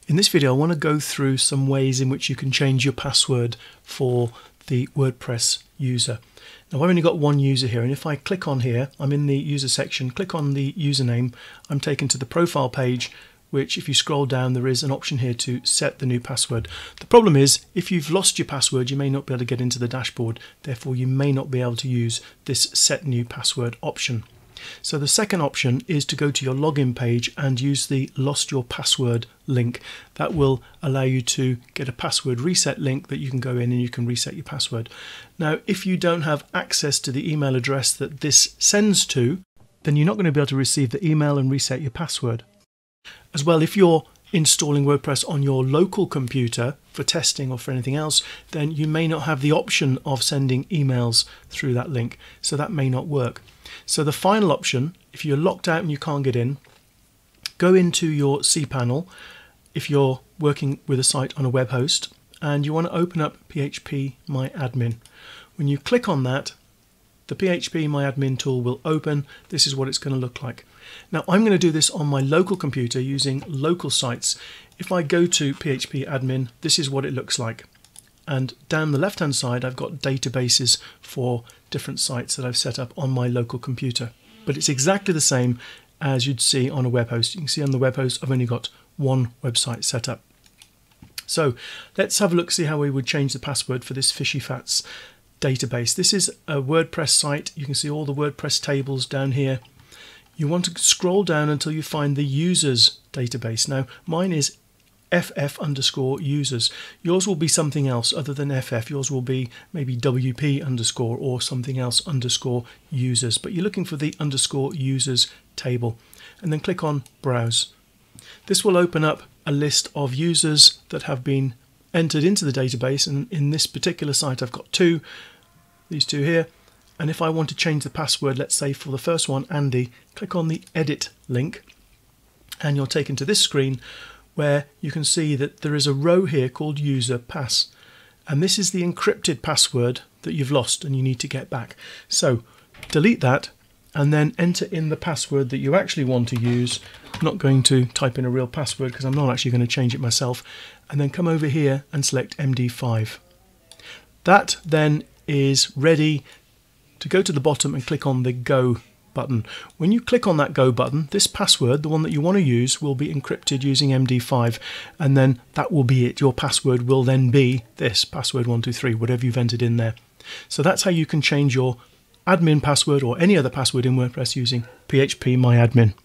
In this video I want to go through some ways in which you can change your password for the WordPress user. Now I've only got one user here, and if I click on here, I'm in the user section, click on the username, I'm taken to the profile page, which if you scroll down there is an option here to set the new password. The problem is if you've lost your password you may not be able to get into the dashboard, therefore you may not be able to use this set new password option. So the second option is to go to your login page and use the lost your password link. That will allow you to get a password reset link that you can go in and you can reset your password. Now if you don't have access to the email address that this sends to, then you're not going to be able to receive the email and reset your password. As well, if you're installing WordPress on your local computer for testing or for anything else, then you may not have the option of sending emails through that link, so that may not work. So the final option, if you're locked out and you can't get in, go into your cPanel if you're working with a site on a web host and you want to open up PHPMyAdmin. When you click on that, the PHPMyAdmin tool will open. This is what it's going to look like. Now I'm going to do this on my local computer using local sites. If I go to PHPAdmin, this is what it looks like. And down the left hand side I've got databases for different sites that I've set up on my local computer. But it's exactly the same as you'd see on a web host. You can see on the web host I've only got one website set up. So let's have a look, see how we would change the password for this Fishy Fats database. This is a WordPress site. You can see all the WordPress tables down here. You want to scroll down until you find the users database. Now mine is FF_users. Yours will be something else other than FF. Yours will be maybe WP_ or something else _users, but you're looking for the _users table, and then click on browse. This will open up a list of users that have been entered into the database, and in this particular site I've got these two here. And if I want to change the password, let's say for the first one, Andy, click on the edit link and you're taken to this screen where you can see that there is a row here called user pass, and this is the encrypted password that you've lost and you need to get back. So delete that and then enter in the password that you actually want to use. I'm not going to type in a real password because I'm not actually going to change it myself, and then come over here and select MD5. That then is ready to go to the bottom and click on the Go button. When you click on that Go button, this password, the one that you want to use, will be encrypted using MD5, and then that will be it. Your password will then be this, password123, whatever you've entered in there. So that's how you can change your admin password or any other password in WordPress using PHPMyAdmin.